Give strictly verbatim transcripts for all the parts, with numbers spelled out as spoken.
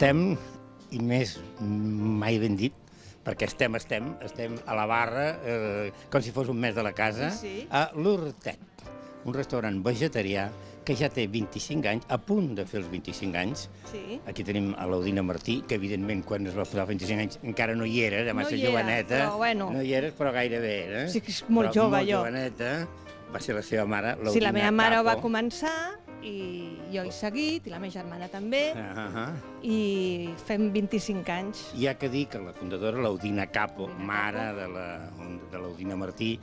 Estem, i més mai ben dit, perquè estem, estem, estem a la barra, eh, com si fos un mes de la casa, Sí. a l'Hortet, un restaurant vegetarià que ja té vint-i-cinc anys, a punt de fer els vint-i-cinc anys. Sí. Aquí tenim a l'Audina Martí, que evidentment quan es va posar als vint-i-cinc anys encara no hi era, era massa No hi era, joveneta. però bueno. No hi eres, però gairebé era. Sí que és molt Però jove, molt jo. joveneta. Va ser la seva mare, l'Audina Capo. Sí, la meva mare ho va començar i jo he seguit, i la meva germana també, Uh -huh. i fem vint-i-cinc anys. Hi ha que dir que la fundadora, l'Audina Capo, Audina mare Capo. de la- de l'Audina Martí,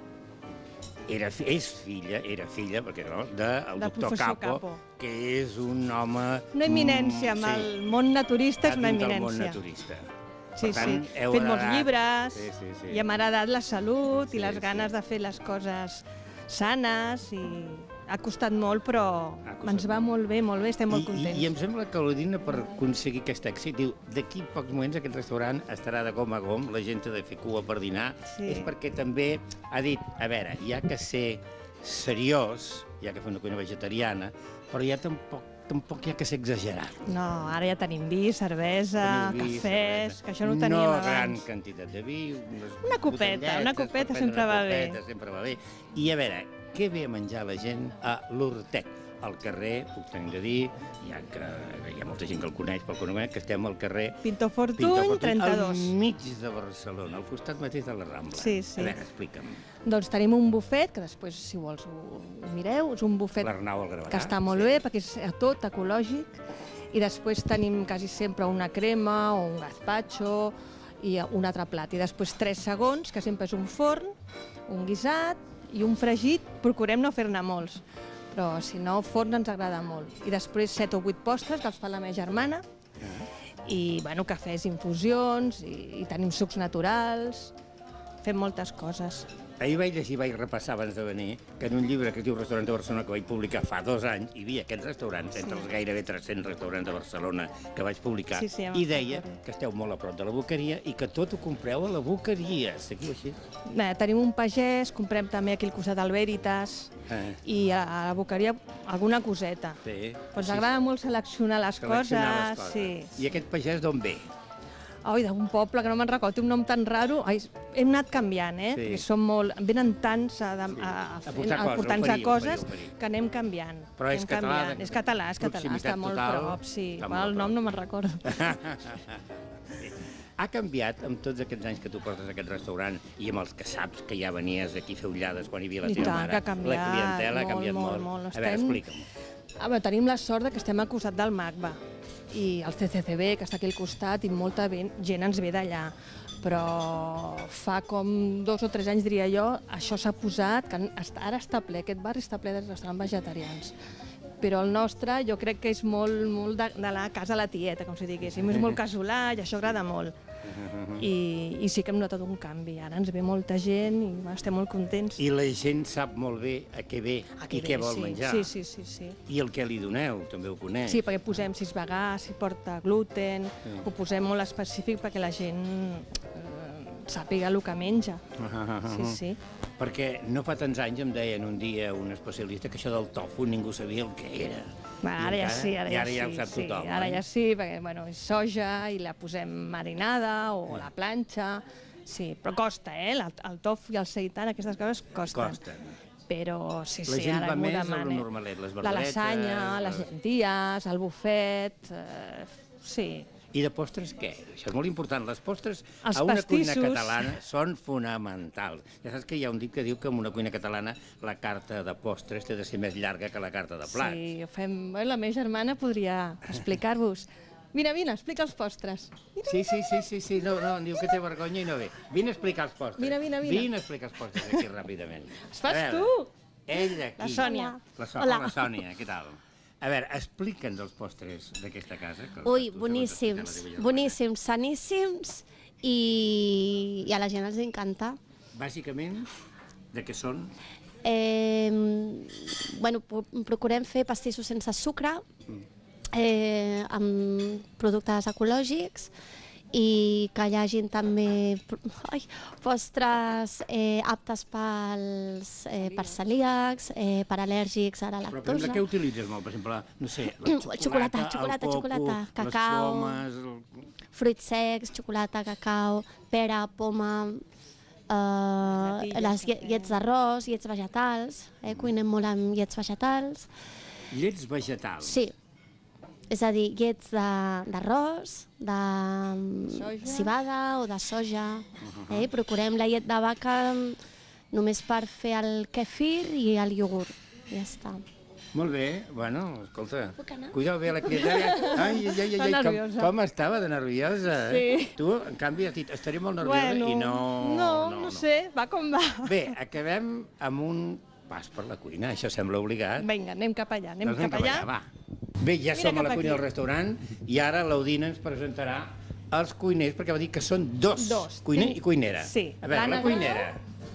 era, fi- és filla, era filla, perquè no, del Del doctor professor Capo, Capo. que és un home... Una eminència, mm, amb el món naturista és una dintre del eminència. món naturista. Sí, Per tant, sí. He heu fet molts heredat- llibres, Sí, sí, sí. i hem heredat la salut Sí, i les sí. ganes de fer les coses sanes, i ha costat molt, però Ha costat ens va molt bé, molt bé, estem molt I, contents. I, I em sembla que l'Audina, per aconseguir aquest èxit, diu, d'aquí pocs moments aquest restaurant estarà de gom a gom, la gent ha de fer cua per dinar, Sí. és perquè també ha dit, a veure, hi ha que ser seriós, hi ha que fer una cuina vegetariana, però ja tampoc, tampoc hi ha que ser exagerat. No, ara ja tenim vi, cervesa, Teniu vi, cafès, cervesa. que això no ho teníem no abans. No gran quantitat de vi, unes Una copeta, botelletes una per copeta prendre sempre va una bé. copeta, sempre va bé. I a veure, què ve a menjar la gent a l'Hortet? Al carrer, puc tenir de dir, ja que hi ha molta gent que el coneix, pel que no coneix, que estem al carrer Pintor Fortuny, Pintor Fortuny, trenta-dos. al mig de Barcelona, al costat mateix de la Rambla. Sí, sí. A veure, explica'm. Doncs tenim un bufet, que després, si vols, ho, ho mireu. És un bufet L'Arnau el gravarà. que està molt bé, perquè és tot ecològic. I després tenim quasi sempre una crema o un gazpacho i un altre plat. I després tres segons, que sempre és un forn, un guisat i un fregit. Procurem no fer-ne molts, però si no, forn ens agrada molt. I després set o vuit postres, que els fa la meva germana. I, bueno, cafès, infusions, i, i tenim sucs naturals. Fem moltes coses. Ahir vaig llegir, vaig repassar abans de venir, que en un llibre que es diu Restaurant de Barcelona, que vaig publicar fa dos anys, hi havia aquests restaurants, entre els gairebé tres-cents restaurants de Barcelona que vaig publicar, Sí, sí, ja i me'n deia recordo. que esteu molt a prop de la boqueria i que tot ho compreu a la boqueria. Seguiu així? Bé, tenim un pagès, comprem també aquí al costat del Veritas, Eh. i a, a la boqueria alguna coseta. Sí. Però ens Sí, agrada molt seleccionar les seleccionar les coses. Sí. I aquest pagès d'on ve? Ai, d'un poble que no me'n recordo, té un nom tan raro. Ai, hem anat canviant, eh? Sí. Perquè som molt... Venen tants a, a, a, A fer- portar a coses, portar-nos oferir, a coses oferir, oferir. que anem canviant. Però és Anem català, canviant. de- És català, és català, proximitat està molt total, prop, sí. està Però molt el prop. nom no me'n recordo. Ha canviat amb tots aquests anys que tu portes a aquest restaurant i amb els que saps que ja venies aquí a fer ullades quan hi havia la I teva tant, mare? que ha canviat, La clientela ha molt, canviat molt. molt, molt. A veure, Estem- explica'm. A veure, tenim la sort de que estem al costat del MACBA i el C C C B, que està aquí al costat, i molta ben- gent ens ve d'allà. Però fa com dos o tres anys, diria jo, això s'ha posat, que està- ara està ple, aquest barri està ple de restaurants vegetarians. Però el nostre jo crec que és molt, molt de, de la casa a la tieta, com si diguéssim, és molt casolà i això agrada molt. I, I sí que hem notat un canvi, ara ens ve molta gent i va, estem molt contents. I la gent sap molt bé a què ve Ah, i que què bé, vol sí, menjar. Sí, sí, sí, sí. I el que li doneu, també ho coneix. Sí, perquè posem si és vegà, si porta gluten, Sí. ho posem molt específic perquè la gent eh, sàpiga el que menja. Sí, sí. Perquè no fa tants anys em deien un dia un especialista que això del tofu ningú sabia el que era. Va, I ara ja encara- sí, ara I ja, ara ja sí, ho sap sí. tothom, Ara oi? ja sí, perquè bueno, és soja i la posem marinada o a la planxa. Sí, però costa, eh? El, el tofu i el seitan, aquestes coses costen. Costen. Però sí, La sí, gent ara va m'ho més a lo demanen. normalet, les La verduretes, lasanya, les les- llenties, el bufet... Eh, sí, I de postres què? Això és molt important. Les postres Els a una pastissos. cuina catalana són fonamentals. Ja saps que hi ha un dit que diu que en una cuina catalana la carta de postres té de ser més llarga que la carta de plats. sí, ho fem... Bueno, la meva germana podria explicar-vos. Vine, vine, explica els postres. Vine, Sí, sí, sí, sí, sí, no, no, diu que té vergonya i no ve. Vine a explicar els postres. Vine, vine, vine. Vine a explicar els postres aquí ràpidament. Els fas A veure, tu? Ella aquí. La Sònia. La, so Hola. la Sònia, què tal? A veure, explica'ns els postres d'aquesta casa. que Ui, tu boníssims, segons explicar la teva boníssims, saníssims i, i a la gent els encanta. germana. Bàsicament, de què són? Eh, bueno, pro- procurem fer pastissos sense sucre, eh, amb productes ecològics i que hi hagin també ai, postres eh, aptes pels, eh, per celíacs, eh, per al·lèrgics a la Però, per lactosa. exemple, què utilitzes molt? Per exemple, no sé, la xocolata, Xocolata, xocolata, el coco, xocolata, les cacau. pomes... El... Fruits secs, xocolata, cacau, pera, poma, eh, les lle- llets d'arròs, llets vegetals, eh, cuinem molt amb llets vegetals. Llets vegetals. Sí, és a dir, llets de- d'arròs, de, Soja. cibada o de soja. Eh? Procurem la llet de vaca només per fer el kefir i el iogurt. Ja està. Molt bé, bueno, escolta, Puc anar? cuida bé la criatera. Ai, ai, ai, ai, Està com, nerviosa. com estava de nerviosa, eh? Sí. Tu, en canvi, has dit, estaria molt nerviosa Bueno, i no... no, no sé, va com va. Bé, acabem amb un pas per la cuina, això sembla obligat. Vinga, anem cap allà, anem Doncs cap allà. va. Bé, ja Mira som a cap la cuina aquí. del restaurant i ara l'Audina ens presentarà els cuiners, perquè va dir que són dos, Dos. cuiner Tinc- i cuinera. sí. A veure, L'Anna la cuinera.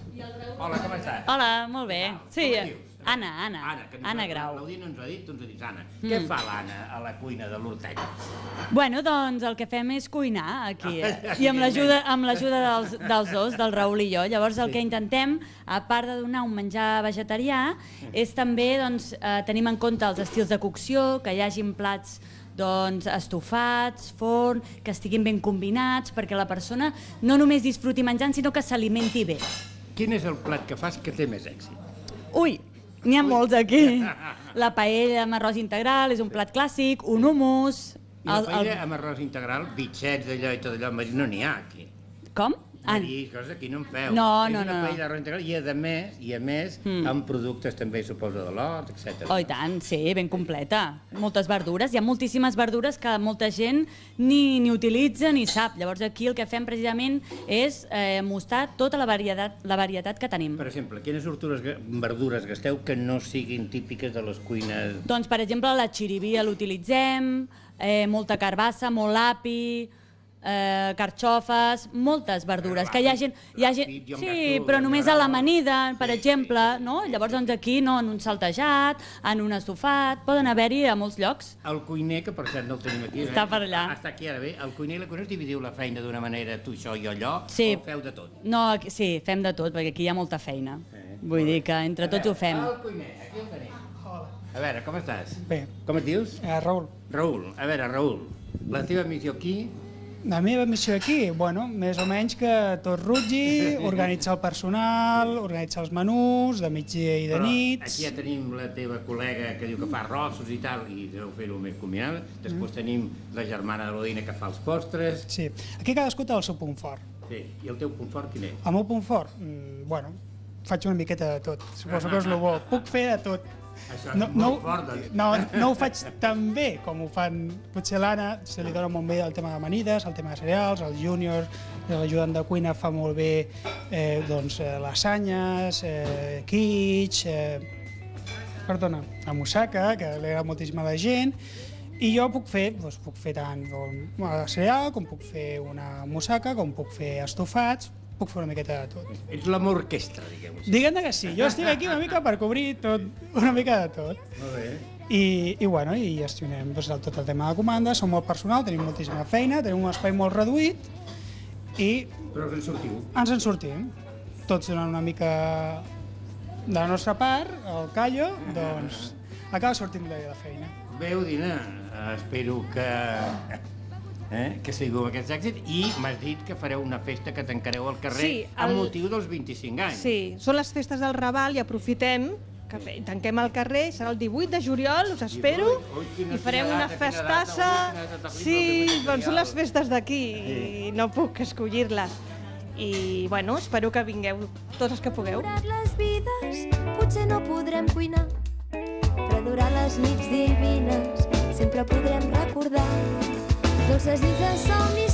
Hola, com estàs? Hola, molt bé. Sí, Com et dius? Anna, Anna, Anna, que Anna nosaltres- Grau. L'Audina ens ho ha dit, tu ens ho dius, Anna. Què fa l'Anna a la cuina de l'Hortet? Bueno, doncs el que fem és cuinar aquí, eh? I amb l'ajuda amb l'ajuda dels, dels dos, del Raül i jo. Llavors el que intentem, a part de donar un menjar vegetarià, és també, doncs, eh, tenim en compte els estils de cocció, que hi hagin plats doncs, estofats, forn, que estiguin ben combinats, perquè la persona no només disfruti menjant, sinó que s'alimenti bé. Quin és el plat que fas que té més èxit? Ui, n'hi ha molts aquí. La paella amb arròs integral és un plat clàssic, un hummus... I la el- el- paella amb arròs integral, bitxets d'allò i tot allò, no n'hi ha aquí. Com? Ah, Marí, coses aquí no en feu. No, és no, una no. paella d'arròs integral i a més, i a més Mm. amb productes també, suposo, de l'hort, etcètera. Oh, i tant, sí, ben completa. Moltes verdures. Hi ha moltíssimes verdures que molta gent ni, ni utilitza ni sap. Llavors aquí el que fem precisament és eh, mostrar tota la varietat, la varietat que tenim. Per exemple, quines hortures, verdures gasteu que no siguin típiques de les cuines? Doncs, per exemple, la xirivia l'utilitzem, eh, molta carbassa, molt api, eh, carxofes, moltes verdures. Que hi ha gent... Hi ha gent L'àpid, jo em sí, gasto però de només a vegades. l'amanida, per Sí, exemple, sí, no? sí, Llavors, sí. doncs aquí, no, en un saltejat, en un estofat, poden haver-hi a molts llocs. El cuiner, que per cert no el tenim aquí... Està eh? per allà. Ah, està aquí ara bé. El cuiner i la cuinera dividiu la feina d'una manera, tu això, jo allò, Sí. o feu de tot? No, aquí- sí, fem de tot, perquè aquí hi ha molta feina. Eh, Vull dir que entre tots ho fem. El cuiner, aquí el tenim. Hola. A veure, com estàs? Bé, Com et dius? eh, Raül, Raül. A veure, Raül, la teva missió aquí... la meva missió aquí, bueno, més o menys que tot rutgi, organitzar el personal, organitzar els menús, de migdia i de Però nits... aquí ja tenim la teva col·lega que diu que fa arrossos i tal, i deu fer-ho més combinat. Després tenim la germana de l'Odina que fa els postres. Sí, aquí cadascú té el seu punt fort. Sí, i el teu punt fort quin és? El meu punt fort, mm, bueno, faig una miqueta de tot, suposo que és el bo, puc fer de tot. Això és No, molt no, fort, doncs. no, no ho faig tan bé com ho fan potser l'Anna, se li dona molt bé el tema de amanides, el tema de cereals, el júnior, l'ajudant de cuina fa molt bé eh, doncs, eh, lasanyes, eh, quiche, eh, perdona, la moussaka, que li agrada moltíssim a la gent, i jo puc fer, doncs, puc fer tant com cereal, com puc fer una moussaka, com puc fer estofats, puc fer una miqueta de tot. Ets l'amor orquestra, diguem-ho. Diguem que sí, jo estic aquí una mica per cobrir tot, una mica de tot. Molt bé. I, i, bueno, i gestionem doncs, el- tot el tema de comandes, som molt personal, tenim moltíssima feina, tenim un espai molt reduït i Però us en sortiu. ens en sortim. Tots donant una mica de la nostra part, el callo, doncs acaba sortint bé la feina. Bé, Odina, espero que... Eh, que seguiu amb aquest èxit i m'has dit que fareu una festa que tancareu al carrer Sí, amb el- motiu dels vint-i-cinc anys. Sí, són les festes del Raval i aprofitem que fe- tanquem el carrer, serà el divuit de juliol, us espero, ui, quina- i farem quina una data, quina festassa. data, ui, quina data, Sí, flipa, que doncs són les material. festes d'aquí i no puc escollir-les. I, bueno, espero que vingueu tots els que pugueu. Durant les vides potser no podrem cuinar, però durant les nits divines sempre podrem recordar dolces nits de somnis